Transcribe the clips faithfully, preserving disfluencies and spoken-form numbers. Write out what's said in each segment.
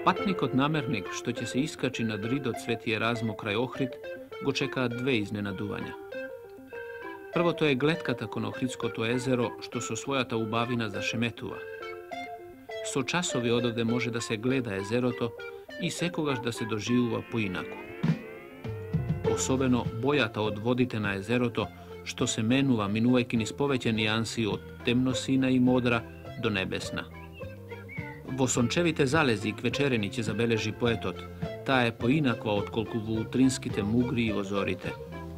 Patnikot namernik, što će se iskači nad ridot Sveti Erazmo kraj Ohrid, go čeka dve iznenaduvanja. Prvo to je gletkata kon Ohridsko to jezero, što su svojata ubavina za Šemetuva. So časovi odovde može da se gleda jezeroto i sekogaš da se doživuva po inaku. Osobeno bojata odvodite na jezeroto, što se menuva minuvajki niz poveće nijansi od temnosina i modra do nebesna. Vosončevite zalezi k večereni će zabeleži poetot, ta je poinakva otkolku vultrinskite mugri i vozorite.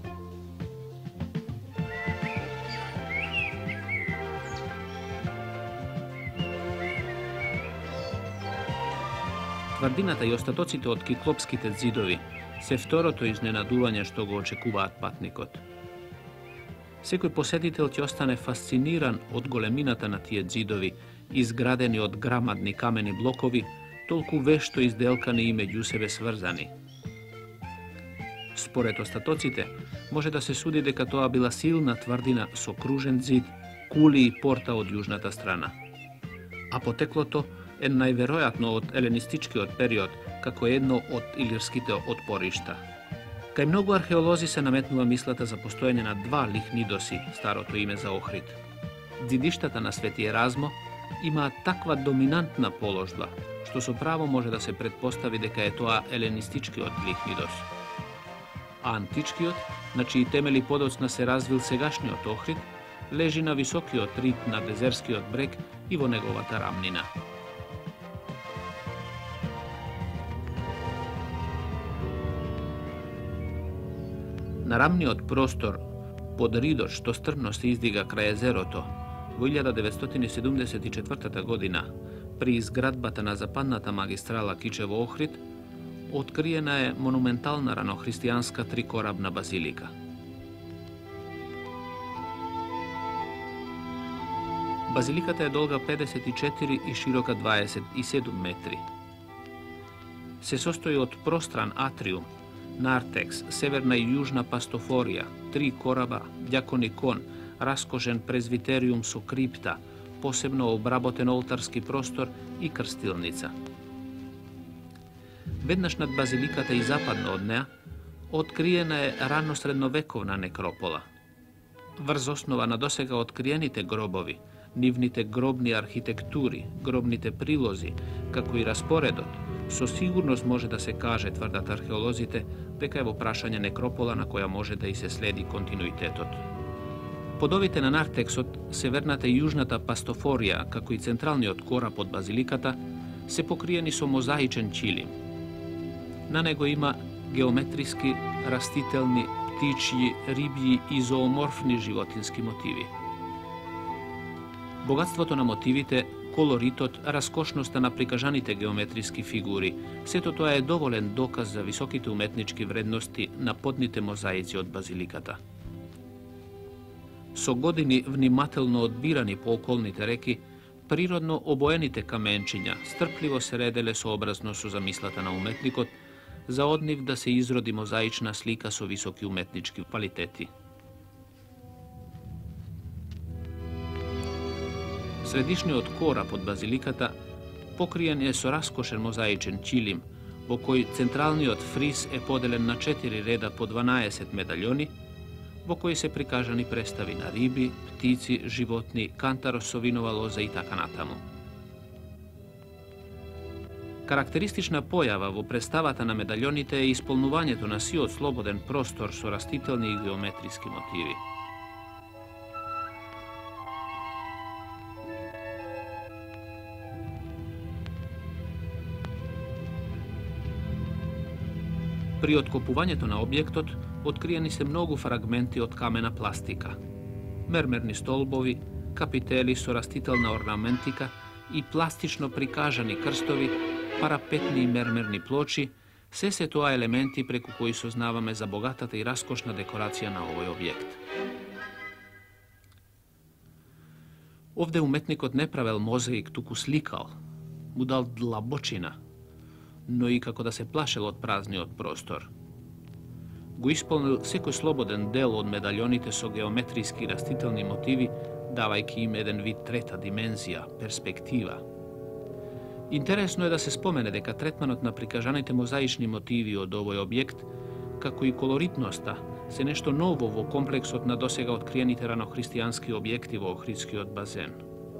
Tvrdinata i ostatocite od kiklopskite zidovi, se vtoroto iznenaduvanje što go očekuvat Patnikot. Sekoj posjetitelj će ostane fasciniran od goleminata na tije zidovi, izgradeni od gramadni kameni blokovi, tolku vešto izdelkani i među sebe svrzani. Spored ostatocite, može da se sudi deka toa bila silna tvrdina s okružen zid, kuli i porta od južnata strana. A poteklo to en najverojatno od elenistički od period, kako jedno od ilirskite odporišta. Kaj mnogo arheolozi se nametnuva mislata za postojanje na dva lihnidosi, staro to ime za Ohrid. Zidištata na Sveti Erazmo ima takva dominantna položba, što su pravo može da se pretpostavi deka je toa elenistički od lihnidos. A antički od, na čiji temeli podocna se razvil segašnji od Ohrid, leži na visoki od rit na dezerski od breg i vo negovata ravnina. Na ravni od prostor pod ridot što strmno se izdiga kraj jezeroto, u hiljada devetsto sedamdeset četvrta. godina, pri izgradbata na zapadnata magistrala Kičevo-Ohrid, otkrijena je monumentalna ranohristijanska trikorabna bazilika. Bazilikata je dolga pedeset četiri i široka dvadeset sedam metri. Se sastoji od prostran atrium, narteks, severna i južna pastoforija, tri koraba, djakonikon, raskošen prezviterijum su kripta, posebno obraboten oltarski prostor i krstilnica. Vednaš nad bazilikata i zapadno od neja otkrijena je rano-srednovekovna nekropola. Vrz osnovana dosega otkrijenite grobovi, nivnite grobni arhitekturi, grobnite prilozi, kako i rasporedot, so sigurnost može da se kaže, tvrdat arheolozite, deka evo prašanje nekropola na koja može da i se sledi kontinuitetot. Podovite na narteksot, severnata i južnata pastoforija, kako i centralni od kora pod bazilikata, se pokrijeni so mozaičen čilim. Na nego ima geometrijski, rastitelni, ptičji, riblji i zoomorfni životinski motivi. Bogatstvo to na motivite, koloritot, raskošnosta na prikažanite geometrijski figuri, sve to toja je dovoljen dokaz za visokite umetnički vrednosti na podnite mozaici od bazilikata. So godini vnimatelno odbirani po okolnite reki, prirodno obojenite kamenčinja, strpljivo se redele soobrazno su zamislata na umetnikot, za odniv da se izrodi mozaična slika so visoki umetnički kvaliteti. Središnji od kora pod bazilikata pokrijen je so raskošen mozaičen čilim, vo koji centralni od fris je podelen na četiri reda po dvanaest medaljoni, vo koji se prikažani predstavi na ribi, ptici, životni, kantarosovinova loza i taka natamu. Karakteristična pojava vo predstavata na medaljonite je ispolnuvanje to na siot sloboden prostor so rastitelni i geometrijski motivi. Pri otkopovanju na objektot otkrijeni se mnogo fragmenti od kamena plastika. Mermerni stolbovi, kapiteli so rastitelna ornamentika i plastično prikažani krstovi, parapetni i mermerni ploči, sve se toa elementi preko koji so znavame za bogatata i raskošna dekoracija na ovoj objekt. Ovde umetnikot ne pravel mozaik tuku slikal, mu dal dlabočina, no i kako da se plašel od prazni od prostor. Go ispolnil sekoj sloboden del od medaljonite so geometrijski rastitelni motivi, davajki im jedan vid treta dimenzija, perspektiva. Интересно е да се спомене дека третманот на прикажаните мозаични мотиви од овој објект, како и колоритноста, се нешто ново во комплексот на досега откриените ранохристијански објекти во Охридскиот базен.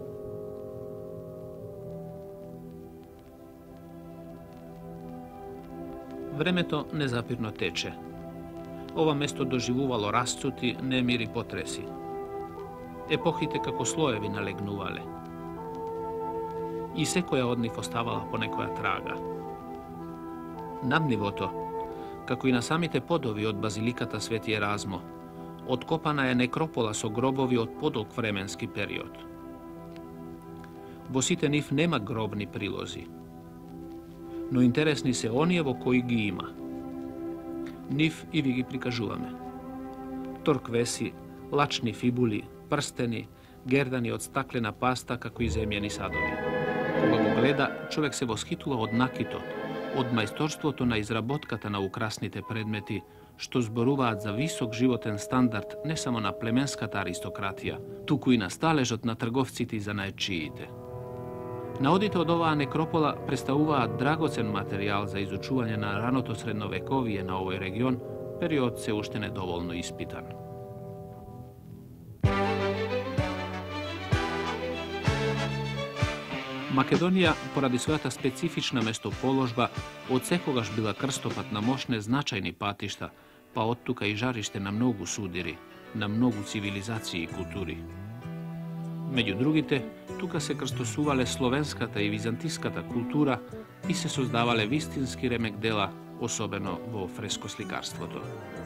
Времето незапирно тече. Ова место доживувало расцути, немири, потреси. Епохите како слоеви налегнувале. И секоја од нив оставала по некоја трага. Над нивото, како и на самите подови од базиликата Свети Еразмо, откопана е некропола со гробови од подолг временски период. Во сите нив нема гробни прилози, но интересни се оние во кои ги има. Нив и ви ги прикажуваме. Торквеси, лачни фибули, прстени, гердани од стаклена паста, како и земјени садови. Кога го гледа, човек се восхитува од накитот, од мајсторството на изработката на украсните предмети, што зборуваат за висок животен стандард не само на племенската аристократија, туку и на сталежот на трговците и занаетчиите. Наодите од оваа некропола представуваат драгоцен материјал за изучување на раното средновековие на овој регион, период се уште недоволно испитан. Македонија, поради својата специфична местоположба, од секогаш била крстопат на мощне значајни патишта, па оттука и жариште на многу судири, на многу цивилизации и култури. Меѓу другите, тука се крстосувале словенската и византиската култура и се создавале вистински ремек дела, особено во фрескосликарството.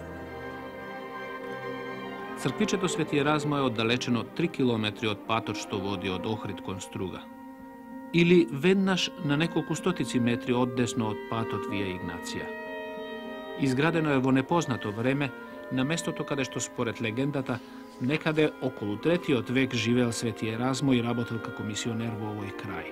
Црквичето Свети Еразмо е оддалечено три километри од патот што води од Охрид кон Струга. Или веднаш на неколку стотици метри оддесно од патот Вија Игнација. Изградено е во непознато време, на местото каде што според легендата некаде околу третиот век живеел Свети Еразмо и работел како мисионер во овој крај.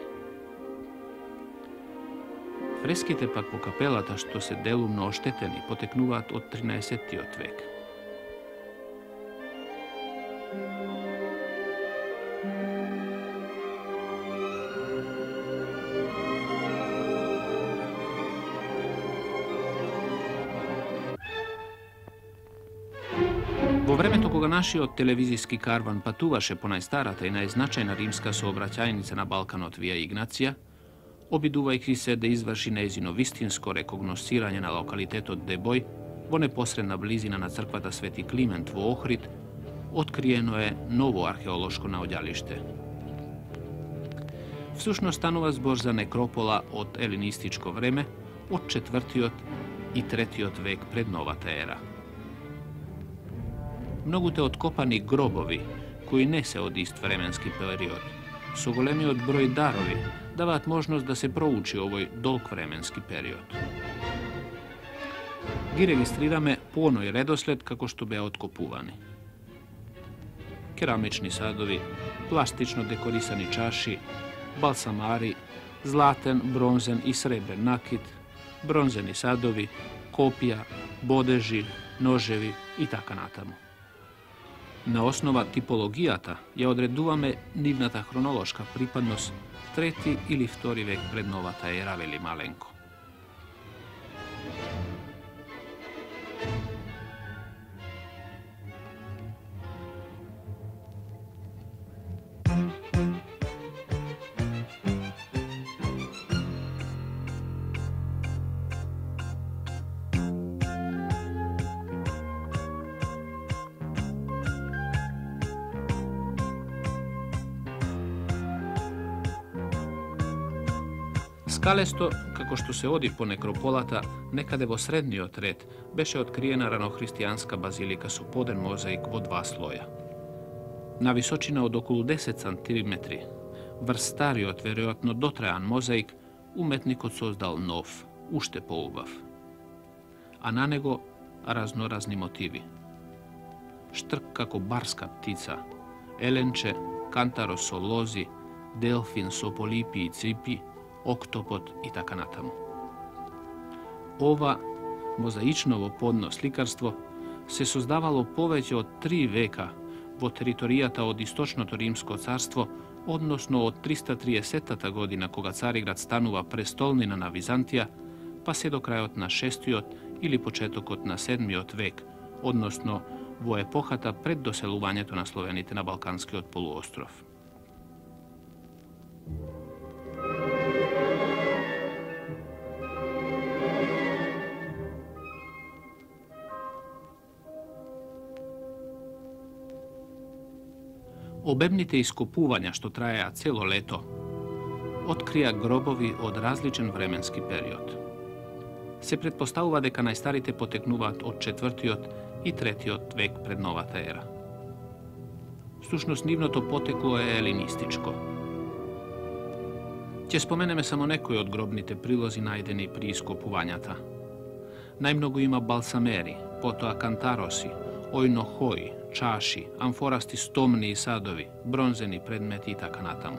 Фреските пак по капелата, што се делумно оштетени, потекнуваат од тринаесеттиот век. Во времето кога нашиот телевизиски карван патуваше по најстарата и најзначајна римска сообраќајница на Балканот Вија Игнација, обидувајќи се да изврши нејзино вистинско рекогносцирање на локалитетот Дебој во непосредна близина на црквата Свети Климент во Охрид, откриено е ново археолошко наоѓалиште. Всушност станува збор за некропола од елинистичко време, од четвртиот и третиот век пред новата ера. Многуте откопани гробови, кои не се од ист временски период, со големиот број дарови, даваат можност да се проучи овој долг временски период. Ги регистрираме по оној редослед како што беа откопувани. Керамични садови, пластично декорисани чаши, балсамари, златен, бронзен и сребрен накит, бронзени садови, копија, бодежи, ножеви и така натаму. На основа типологијата ја одредуваме нивната хронолошка припадност трети или втори век пред новата ера, вели Маленко. Скалесто, како што се оди по некрополата, некаде во средниот ред, беше откриена ранохристијанска базилика со поден мозаик во два слоја. На височина од околу десет сантиметри, врз стариот, веројатно дотрајан мозаик, уметникот создал нов, уште поубав. А на него разноразни мотиви. Штрк како барска птица, еленче, кантаро со лози, делфин со полипи и ципи, октопод и така натаму. Ова мозаичново подно сликарство се создавало повеќе од три века во територијата од Источното Римско царство, односно од триста триесеттата година кога Цариград станува престолнина на Византија, па се до крајот на шестиот или почетокот на седмиот век, односно во епохата пред доселувањето на словените на Балканскиот полуостров. Обемните ископувања што траеа цело лето, открија гробови од различен временски период. Се предпоставува дека најстарите потекнуваат од четвртиот и третиот век пред новата ера. Всушност, нивното потекло е елинистичко. Ќе споменеме само некои од гробните прилози најдени при ископувањата. Најмногу има балсамери, потоа кантароси, ојнохои, чаши, амфорасти стомни и садови, бронзени предмети и така натаму.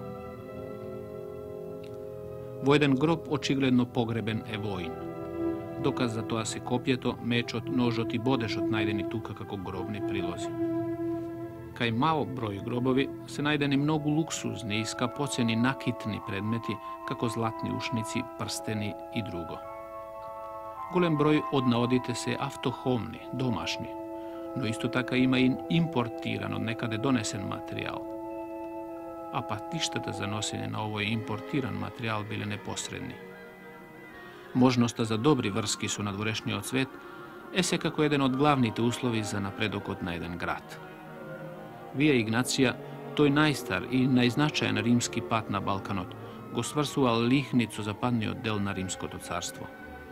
Во еден гроб очигледно погребен е воин. Доказ за тоа се копјето, мечот, ножот и бодешот најдени тука како гробни прилози. Кај мал број гробови се најдени многу луксузни и скапоцени накитни предмети, како златни ушници, прстени и друго. Голем број од наодите се автохомни, домашни, но исто така има и импортиран од некаде донесен материјал. А патиштата за носење на овој импортиран материјал биле непосредни. Можноста за добри врски со надворешниот свет е секако еден од главните услови за напредокот на еден град. Вија Игнација, тој најстар и најзначаен римски пат на Балканот, го сврсувал Лихнид со западниот дел на Римското царство.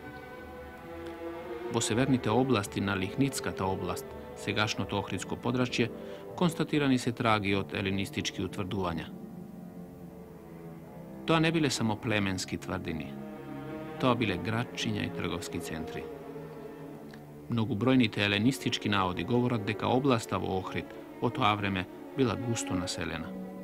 Во северните области на Лихнидската област, сегашното Охридско подрачје, констатирани се траги од елинистички утврдувања. Тоа не биле само племенски тврдини, тоа биле градчиња и трговски центри. Многубројните елинистички наоди говорат дека областа во Охрид во тоа време била густо населена.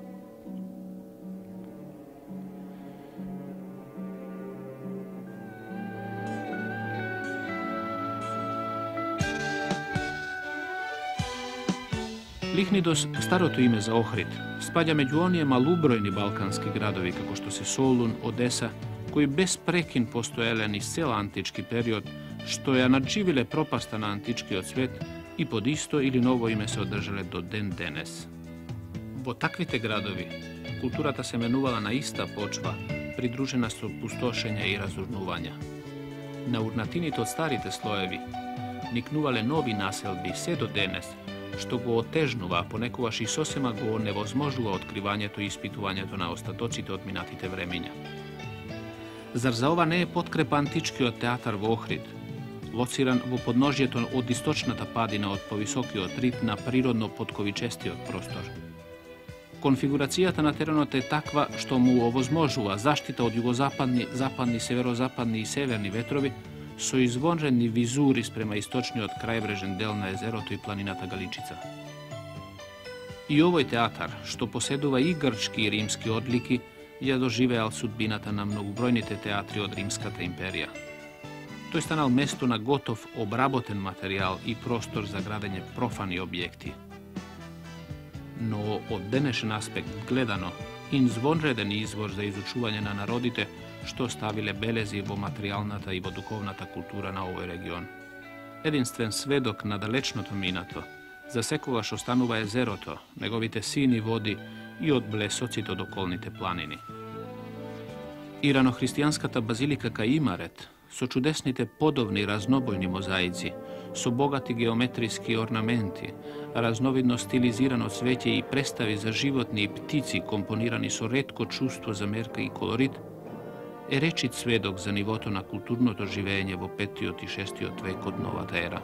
Лихнидос, старото име за Охрид, спаѓа меѓу оние малубројни балкански градови како што се Солун, Одеса, кои без прекин постоеле низ цел антички период, што ја надживиле пропаста на античкиот свет и под исто или ново име се одржале до ден денес. Во таквите градови, културата се менувала на иста почва, придружена со пустошења и разурнувања. На урнатините од старите слоеви никнувале нови населби се до денес, што го отежнува, а понекогаш и сосема го невозможува откривањето и испитувањето на остатоците од минатите времења. Зар за ова не е подкрепа античкиот театар во Охрид, лоциран во подножјето од источната падина од повисокиот рид на природно подковичестиот простор? Конфигурацијата на теренот е таква што му овозможува заштита од југозападни, западни, северозападни и северни ветрови со извонредни визури спрема источниот крајбрежен дел на езерото и планината Галичица. И овој театар, што поседува и грчки и римски одлики, ја доживеал судбината на многубројните театри од Римската империја. Тој станал место на готов, обработен материјал и простор за градење профани објекти. Но од денешен аспект гледано, извонреден извор за изучување на народите што ставиле белези во материјалната и во духовната култура на овој регион. Единствен сведок на далечното минато, за секогаш останува езерото, неговите сини води и од блесоците од околните планини. И ранохристијанската базилика кај Имарет, со чудесните подовни разнобојни мозаици, со богати геометриски орнаменти, разновидно стилизирано цвеќе и представи за животни и птици компонирани со ретко чувство за мерка и колорит, е речит сведок за нивото на културното живење во петиот и шестиот век од новата ера.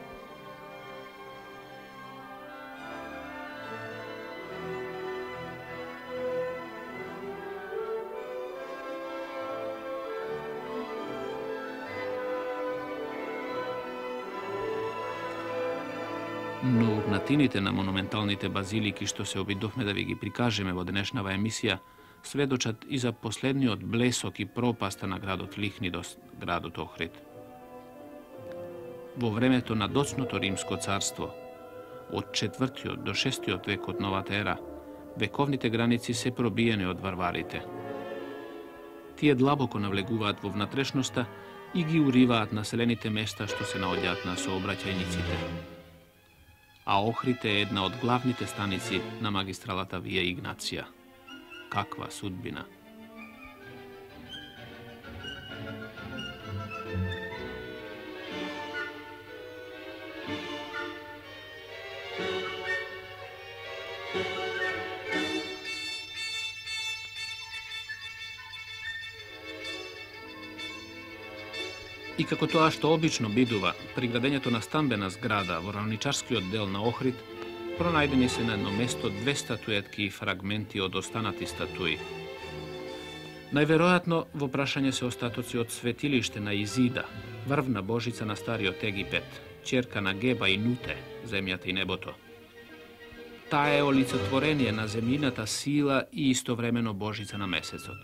Но урнатините на монументалните базилики што се обидовме да ви ги прикажеме во денешнава емисија, сведочат и за последниот блесок и пропаста на градот Лихнидос, градот Охрид. Во времето на доцното Римско царство, od četvrtiot do šestiot vek od novata era, vekovните граници се пробиени од варварите. Тие длабоко навлегуваат во внатрешноста и ги уриваат населените места што се наоѓаат на сообраќајниците. А Охрид е една од главните станици на магистралата Вија Игнација. Каква судбина! И како тоа што обично бидува, при градењето на стамбена зграда во равничарскиот дел на Охрид, пронајдени се на едно место две статуетки и фрагменти од останати статуи. Најверојатно во прашање се остатоци од светилиште на Изида, врвна божица на стариот Египет, ќерка на Геба и Нуте, земјата и небото. Таа е олицетворение на земјината сила и истовремено божица на месецот.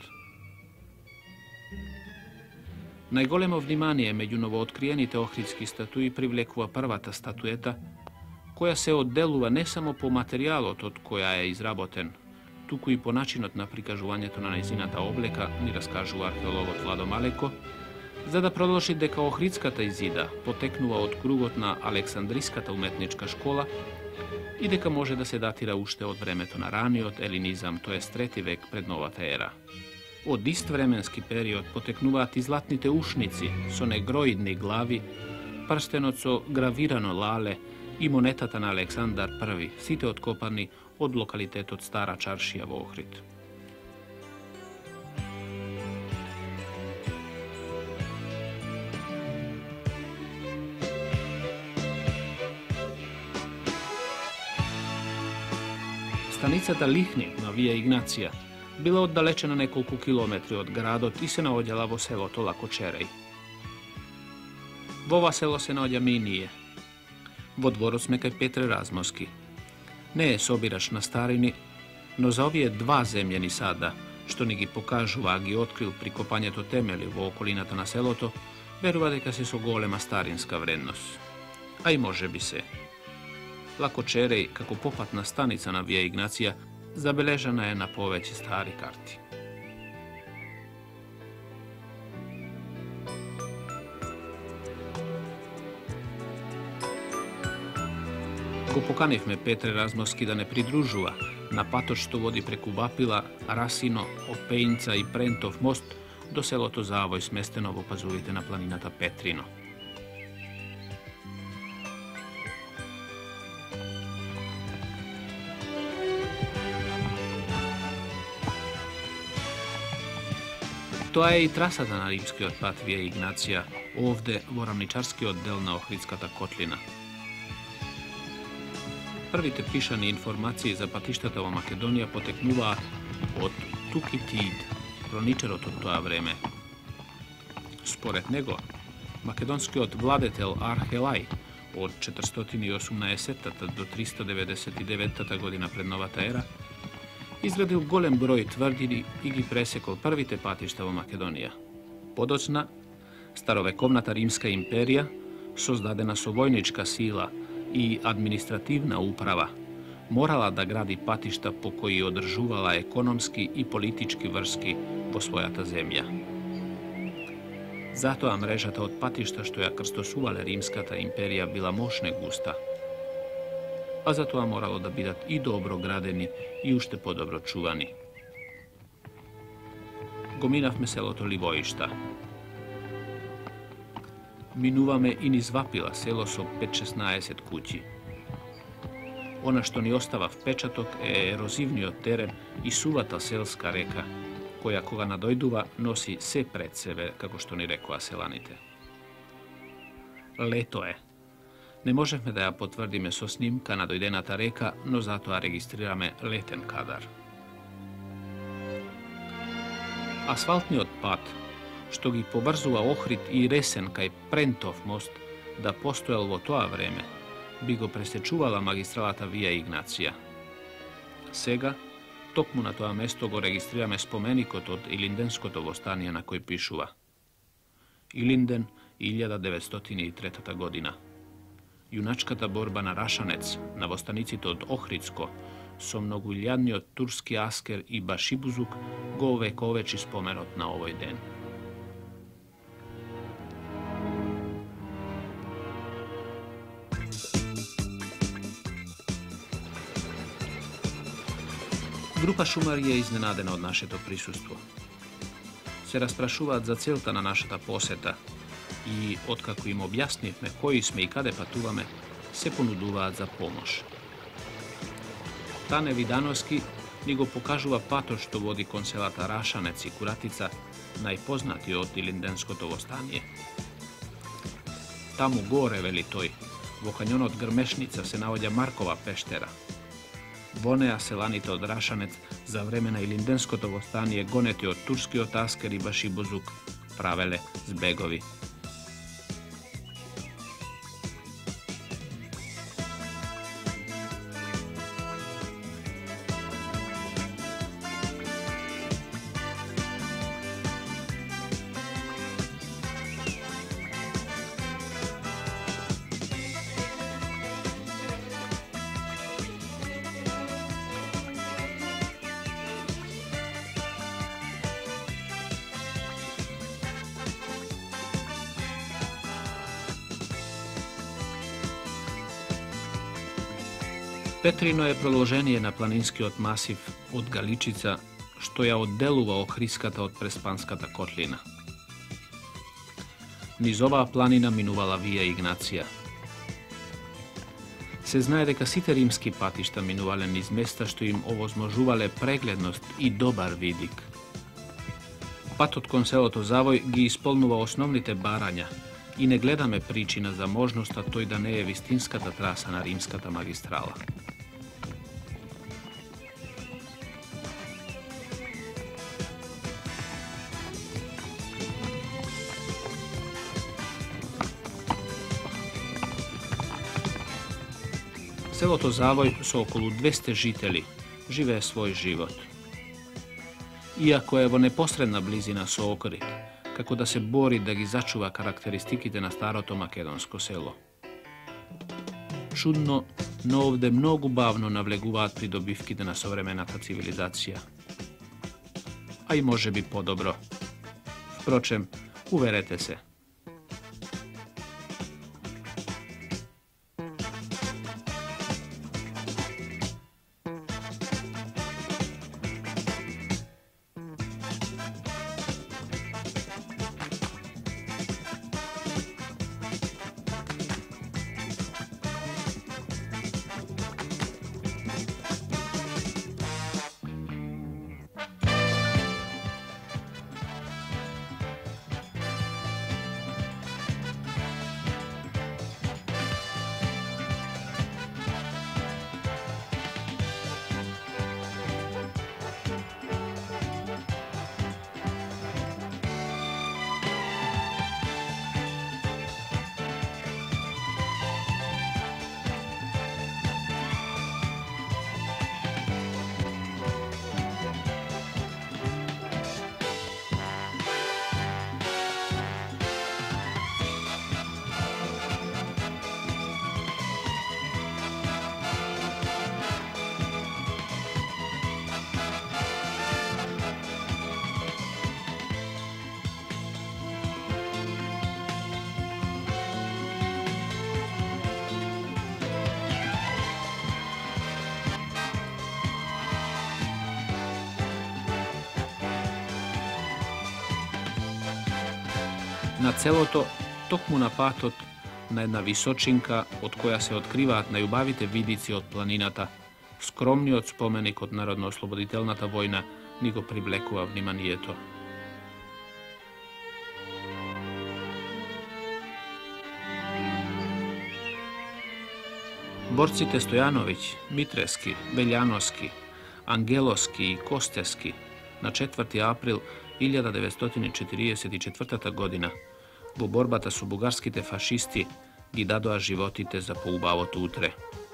Најголемо внимание меѓу новооткриените охридски статуи привлекува првата статуета, која се одделува не само по материјалот од која е изработен, туку и по начинот на прикажувањето на нејзината облека, ни раскажува археологот Владо Малеко, за да продолжи дека Охридската Изида потекнува од кругот на Александриската уметничка школа и дека може да се датира уште од времето на раниот елинизам, тоест трети век пред новата ера. Од ист временски период потекнуваат и златните ушници со негроидни глави, прстенот со гравирано лале и монетата на Александар Први, сите откопани од локалитетот Стара Чаршија во Охрид. Станицата Лихни на Вија Игнација била оддалечена неколку километри од градот и се наоѓала во селото Лакочереј. Во ова село се наоѓаме и ние. Во дворот сме кај Петре Размоски. Не е собираш на старини, но за овие два земјени сада, што ни ги покажува, а ги открил при копањето темели во околината на селото, верува дека се со голема старинска вредност. А и може би се. Лакочереј, како попатна станица на Вија Игнација, забележана е на повеќе стари карти. Го поканивме Петре Размоски да не придружува на патот што води преку Бапила, Расино, Опејнца и Прентов мост до селото Завој, сместено во пазувите на планината Петрино. Тоа е и трасата на римскиот пат Вија Игнација, овде во рамничарскиот дел на Охридската котлина. Првите пишани информации за патиштата во Македонија потекнуваат од Тукитид, хроничарот од тоа време. Според него, македонскиот владетел Архелај од четиристотини и осумнаесетта до триста деветдесет и деветта година пред новата ера изградил голем број тврдини и ги пресекол првите патишта во Македонија. Подоцна, старовековната Римска империја, создадена со војничка сила и административна управа, морала да гради патишта по кои одржувала економски и политички врски во својата земја. Затоа мрежата од патишта што ја крстосувале Римската империја била мощна густа, а затоа морало да бидат и добро градени и уште подобро чувани. Го минавме селото Ливоишта. Минуваме и низ Вапила, село со пет-шеснаесет куќи. Она што ни остава впечаток е ерозивниот терен и сувата селска река, која кога надојдува носи се пред себе, како што ни рекоа селаните. Лето е. Не можевме да ја потврдиме со снимка на дојдената река, но затоа регистрираме летен кадар. Асфалтниот пат, што ги поврзува Охрид и Ресен кај Прентов мост, да постоел во тоа време, би го пресечувала магистралата Вија Игнација. Сега, токму на тоа место го регистрираме споменикот од Илинденското востание на кој пишува Илинден, илјада деветстотини и трета година. junačkata borba na Rašanec, na vostanicите od Ohridsko, so mnogoilядниот турски аскер и Башибузук го овековечи споменот на овој ден. Група шумари е изненадена од нашето присуство. Се распрашуваат за целта на нашата посета и, откако им објаснивме кои сме и каде патуваме, се понудуваат за помош. Тане Видановски ни го покажува патот што води кон селата Рашанец и Куратица, најпознати од Илинденското востание. Таму горе, вели тој, во кањонот Грмешница се наоѓа Маркова пештера. Во неа селаните од Рашанец за време на Илинденското востание, гонети од турскиот аскер и Башибузук, правеле збегови. Петрино е продолжение на планинскиот масив од Галичица, што ја одделува Охридската од Преспанската котлина. Низ оваа планина минувала Вија Игнација. Се знае дека сите римски патишта минувале низ места што им овозможувале прегледност и добар видик. Патот кон селото Завој ги исполнува основните барања и не гледаме причина за можноста тој да не е вистинската траса на римската магистрала. Селото Завој со околу двесте жители живее свој живот. Иако е во непосредна близина со Охрид, како да се бори да ги зачува карактеристиките на старото македонско село. Чудно, но овде многу бавно навлегуваат придобивките на современата цивилизација. А и може би подобро. Впрочем, уверете се. На целото, токму на патот, на една височинка од која се откриваат најубавите видици од планината, скромниот споменик од Народно-ослободителната војна ни го привлекува вниманието. Борците Стојановиќ, Митрески, Белјановски, Ангелоски и Костески на четврти април илјада деветстотини четириесет и четвртата година во борбата со бугарските фашисти ги дадоа животите за поубавото утре.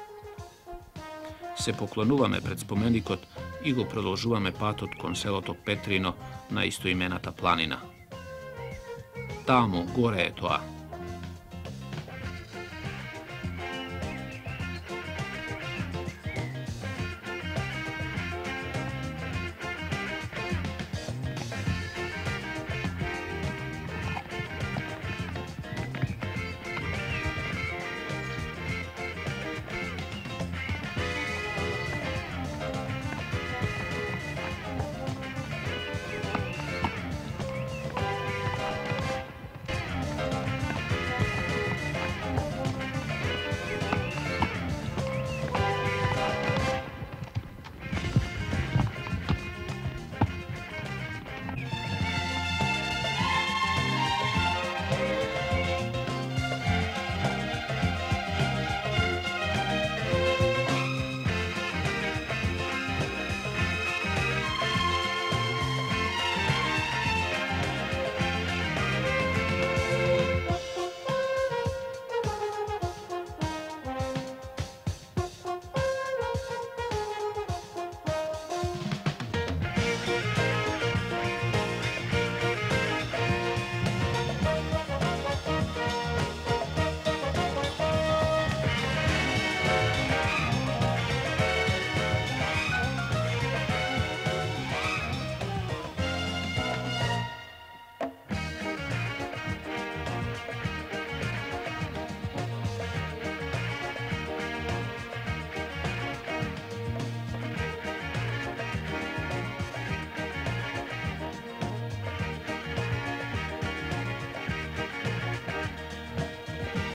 Се поклонуваме пред споменикот и го продолжуваме патот кон селото Петрино на истоимената планина. Таму, горе е тоа.